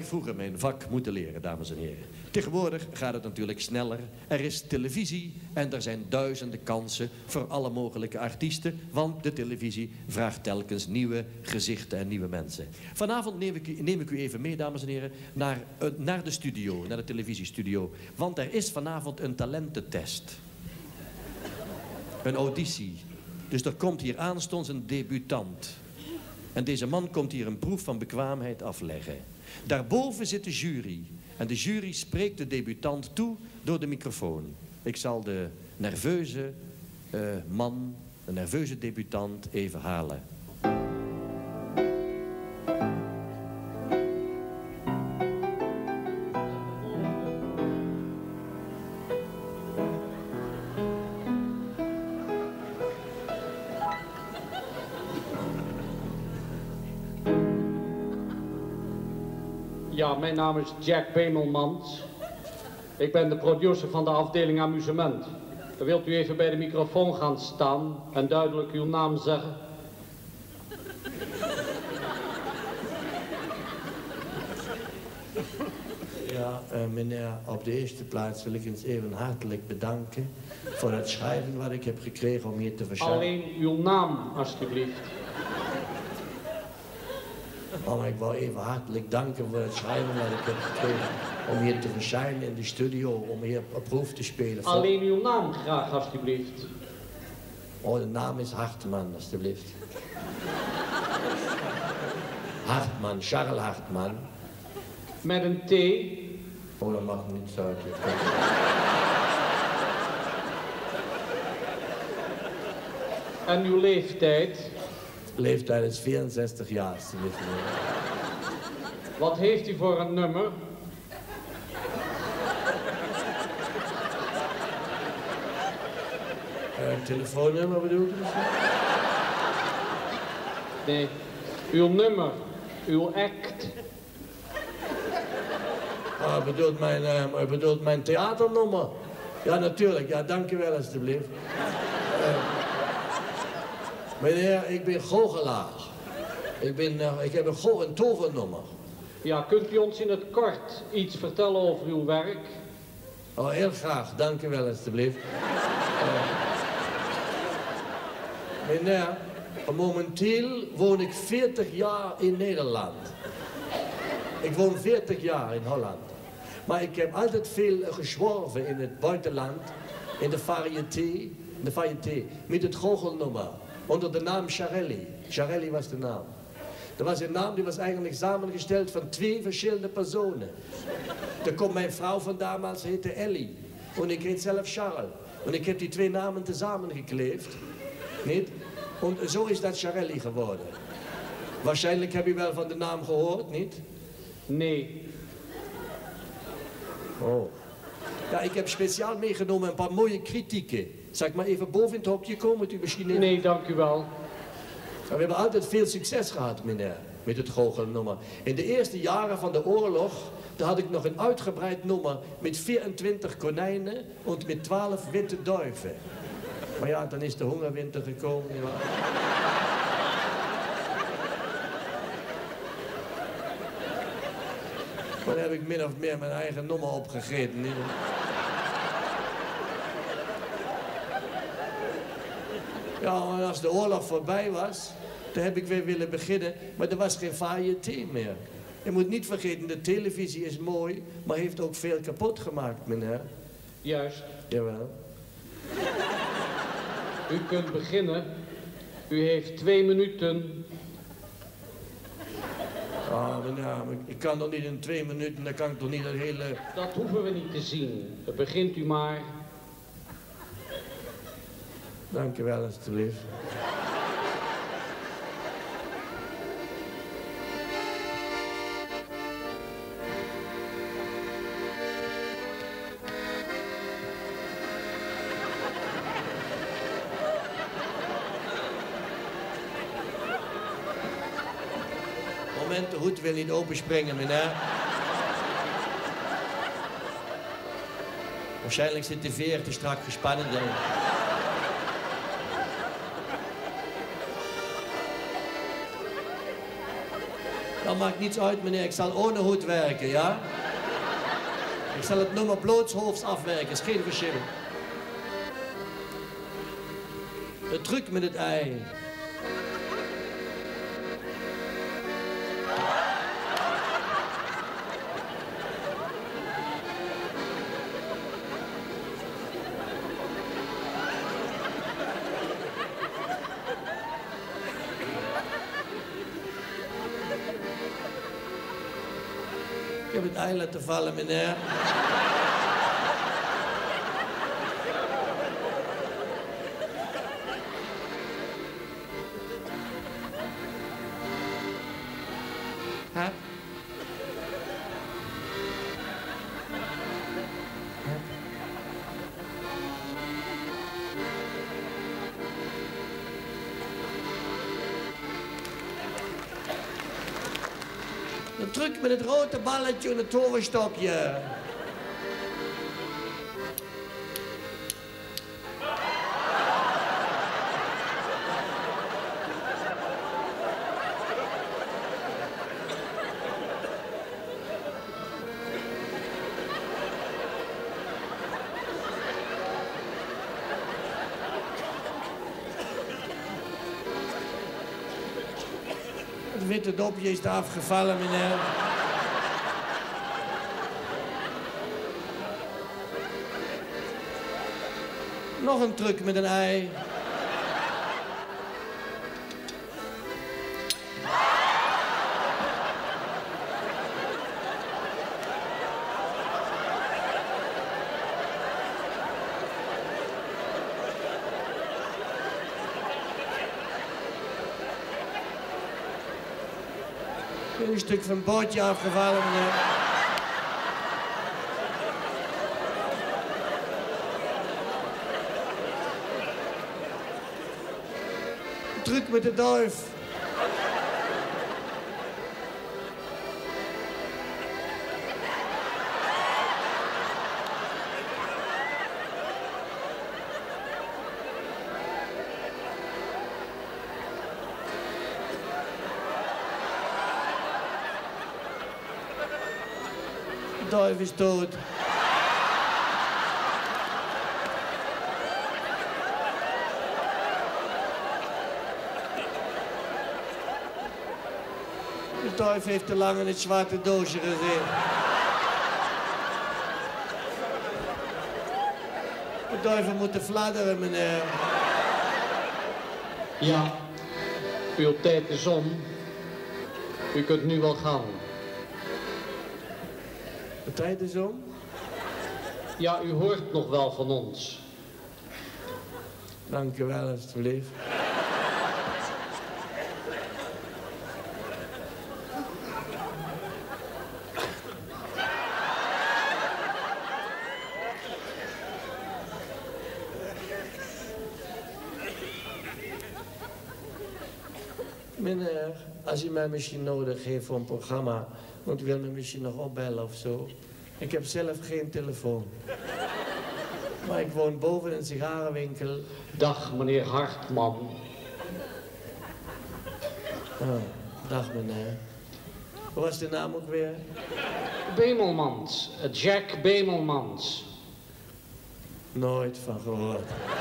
ik vroeger mijn vak moeten leren, dames en heren. Tegenwoordig gaat het natuurlijk sneller. Er is televisie en er zijn duizenden kansen voor alle mogelijke artiesten, want de televisie vraagt telkens nieuwe gezichten en nieuwe mensen. Vanavond neem ik u even mee, dames en heren, naar de studio, naar de televisiestudio. Want er is vanavond een talententest. Een auditie. Dus er komt hier aanstonds een debutant. En deze man komt hier een proef van bekwaamheid afleggen. Daarboven zit de jury. En de jury spreekt de debutant toe door de microfoon. Ik zal de nerveuze man, de nerveuze debutant even halen. Ja, mijn naam is Jack Bemelmans. Ik ben de producer van de afdeling amusement. Wilt u even bij de microfoon gaan staan en duidelijk uw naam zeggen? Ja, meneer, op de eerste plaats wil ik eens even hartelijk bedanken voor het schrijven wat ik heb gekregen om hier te verschijnen. Alleen uw naam, alstublieft. Oh, ik wou even hartelijk danken voor het schrijven wat ik heb gekregen om hier te verschijnen in de studio, om hier op proef te spelen. Alleen uw naam graag, alstublieft. Oh, de naam is Hartman, alstublieft. Hartman, Charles Hartman. Met een T. Oh, dat mag niet zo. En uw leeftijd? Leeftijd is 64 jaar, alstublieft. Wat heeft u voor een nummer? Telefoonnummer bedoelt u misschien? Nee, uw nummer, uw act. Ah, bedoelt mijn theaternummer? Ja, natuurlijk. Ja, dank u wel, alstublieft. Meneer, ik ben goochelaar. Ik heb een tovernummer. Ja, kunt u ons in het kort iets vertellen over uw werk? Oh, heel graag. Dank u wel, alstublieft. Meneer, momenteel woon ik 40 jaar in Nederland. Ik woon 40 jaar in Holland. Maar ik heb altijd veel gezworven in het buitenland, in de variété, met het goochelnummer, onder de naam Charelli. Charelli was de naam. Dat was een naam die was eigenlijk samengesteld van 2 verschillende personen. Daar komt mijn vrouw van damals, heette Ellie. En ik heet zelf Charles. En ik heb die 2 namen tezamen gekleefd. Niet? En zo is dat Charelli geworden. Waarschijnlijk heb je wel van de naam gehoord, niet? Nee. Oh. Ja, ik heb speciaal meegenomen een paar mooie kritieken. Zal ik maar even boven in het hokje komen? U misschien even... Nee, dank u wel. We hebben altijd veel succes gehad, meneer, met het goochelnummer. In de eerste jaren van de oorlog, daar had ik nog een uitgebreid nummer met 24 konijnen en met 12 witte duiven. Maar ja, dan is de hongerwinter gekomen. Ja. Maar dan heb ik min of meer mijn eigen nummer opgegeten. Niet? Ja, en als de oorlog voorbij was, dan heb ik weer willen beginnen, maar er was geen variété meer. Je moet niet vergeten, de televisie is mooi, maar heeft ook veel kapot gemaakt, meneer. Juist. Jawel. U kunt beginnen. U heeft 2 minuten. Ah, meneer, maar ik kan toch niet in 2 minuten, dan kan ik toch niet het hele... Dat hoeven we niet te zien. Begint u maar. Dank u wel, alstublieft. Moment, de hoed wil niet openspringen, meneer. Waarschijnlijk zit de veer te strak gespannen. Dat maakt niets uit, meneer. Ik zal ohne hoed werken, ja? Ik zal het nummer blootshoofds afwerken, is geen verschil. De truc met het ei. Ik heb het ei laten vallen, meneer. Hup. Hup. De truc met het rode balletje en het toverstokje. Het witte dopje is eraf gevallen, meneer. Nog een truc met een ei. Een stuk van het bootje afgevallen, meneer. Truc met de duif. De duif is dood. De duif heeft te lang in het zwarte doosje gezeten. De duiven moeten fladderen, meneer. Ja, uw tijd is om. U kunt nu wel gaan. De tijd is om. Ja, u hoort nog wel van ons. Dank u wel, alstublieft. Meneer, als u mij misschien nodig heeft voor een programma, want u wil me misschien nog opbellen of zo. Ik heb zelf geen telefoon. Maar ik woon boven een sigarenwinkel. Dag, meneer Hartman. Oh, dag meneer. Hoe was de naam ook weer? Bemelmans, Jack Bemelmans. Nooit van gehoord.